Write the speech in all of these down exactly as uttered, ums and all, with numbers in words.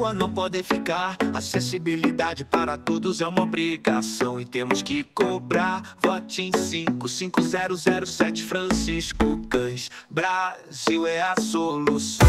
rua não podem ficar. Acessibilidade para todos é uma obrigação e temos que cobrar. Vote em cinco cinco zero zero sete Francisco Cães. Brasil é a solução.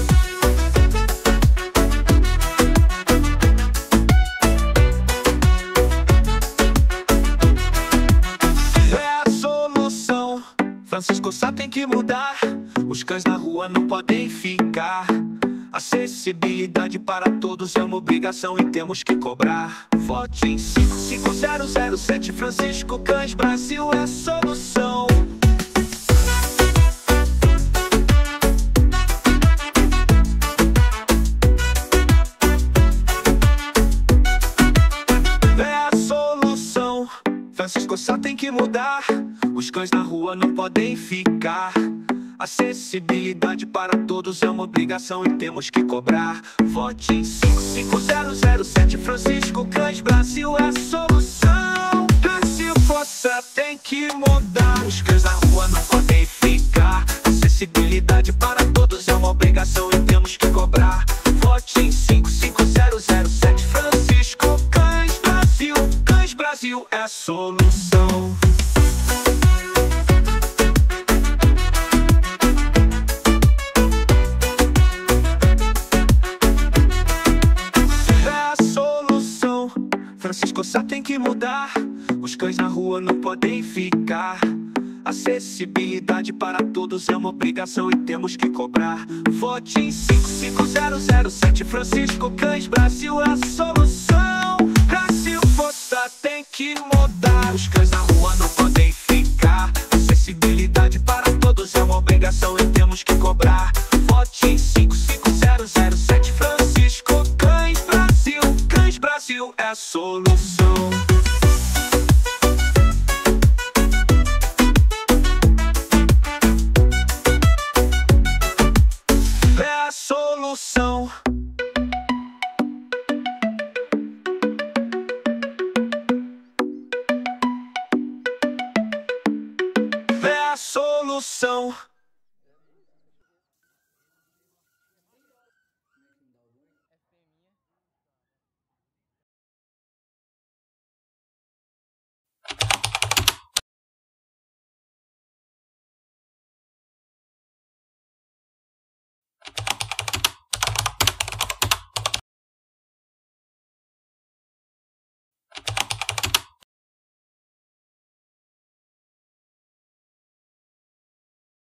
É a solução. Francisco Sá tem que mudar. Os cães na rua não podem ficar. Acessibilidade para todos é uma obrigação e temos que cobrar. Vote em cinco cinco zero zero sete Francisco Cães. Brasil é a solução. É a solução. Francisco Sá tem que mudar. Os cães na rua não podem ficar. Acessibilidade para todos é uma obrigação e temos que cobrar. Vote em cinco cinco zero zero sete Francisco Cães. Brasil é a solução. Brasil força tem que mudar. Os cães na rua não podem ficar. Acessibilidade para todos é uma obrigação e temos que cobrar. Vote em cinco cinco zero zero sete Francisco Cães. Brasil, Cães Brasil é a solução. Francisco Sá tem que mudar. Os cães na rua não podem ficar. Acessibilidade para todos é uma obrigação e temos que cobrar. Vote em cinco cinco zero zero sete Francisco Cães. Brasil é a solução. Brasil força tem que mudar. Os cães na rua não podem ficar. Acessibilidade para todos é uma obrigação e temos que cobrar. Vote em cinco cinco zero zero sete Francisco Cães. Brasil, Cães Brasil é a solução. É a solução. É a solução.